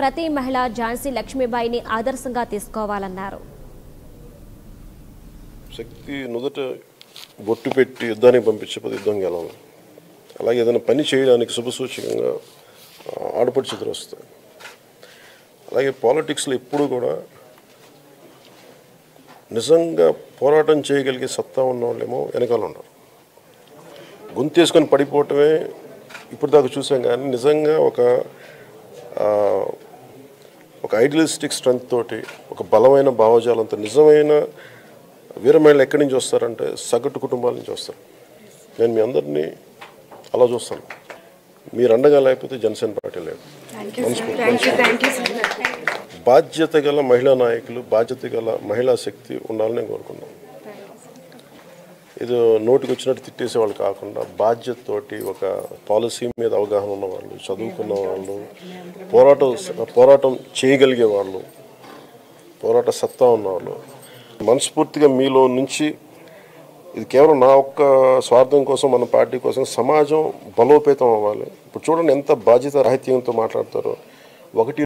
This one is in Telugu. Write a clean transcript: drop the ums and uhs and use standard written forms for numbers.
ప్రతి మహిళ ఝాన్సీ లక్ష్మీబాయిని ఆదర్శంగా తీసుకోవాలన్నారు. శక్తి నుదుట బొట్టు పెట్టి యుద్ధానికి పంపించకపోతే యుద్ధం గెలవాలి. అలాగే ఏదైనా పని చేయడానికి శుభసూచకంగా ఆడపడి ఎదురు వస్తాయి. అలాగే పాలిటిక్స్లో ఎప్పుడు కూడా నిజంగా పోరాటం చేయగలిగే సత్తా ఉన్న వాళ్ళేమో వెనకాల ఉన్నారు. గొంతేసుకొని పడిపోవటమే ఇప్పుడు దాకా చూసాం. కానీ నిజంగా ఒక ఐడియలిస్టిక్ స్ట్రెంగ్త్ తోటి, ఒక బలమైన భావజాలంతో నిజమైన వీరమహిళలు ఎక్కడి నుంచి వస్తారంటే సగటు కుటుంబాల నుంచి వస్తారు. నేను మీ అందరినీ అలా చూస్తాను. మీరు అండగా లేకపోతే జనసేన పార్టీ లేదు. బాధ్యత గల మహిళా నాయకులు, బాధ్యత గల మహిళా శక్తి ఉండాలని కోరుకున్నాం. ఇది నోటికి వచ్చినట్టు తిట్టేసే వాళ్ళు కాకుండా బాధ్యతతోటి ఒక పాలసీ మీద అవగాహన ఉన్నవాళ్ళు, చదువుకున్న వాళ్ళు, పోరాటం చేయగలిగే వాళ్ళు, పోరాట సత్తా ఉన్నవాళ్ళు, మనస్ఫూర్తిగా మీలో నుంచి ఇది కేవలం నా ఒక్క స్వార్థం కోసం, మన పార్టీ కోసం, సమాజం బలోపేతం అవ్వాలి. ఇప్పుడు చూడండి ఎంత బాధ్యత రాహిత్యంతో మాట్లాడతారో. 1